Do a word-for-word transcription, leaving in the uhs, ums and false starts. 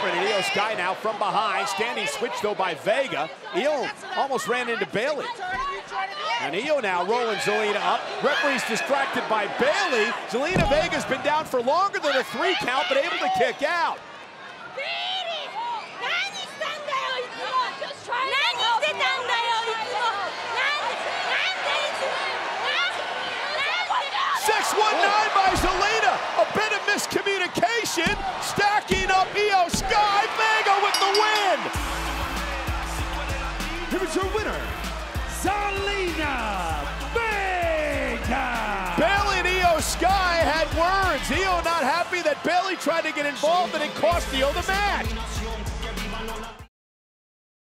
apron, and I Y O SKY now from behind. Standing switch, though, by Vega. I Y O almost ran into Bayley. And I Y O now rolling Zelina up. Referee's distracted by Bayley. Zelina Vega's been down for longer than a three count, but able to kick out. six one nine by Zelina. A bit of miscommunication. Stacking up I Y O SKY. Vega with the win. Here is your winner, Zelina Vega. Bayley and I Y O SKY had words. I Y O not happy that Bayley tried to get involved and it cost I Y O the match.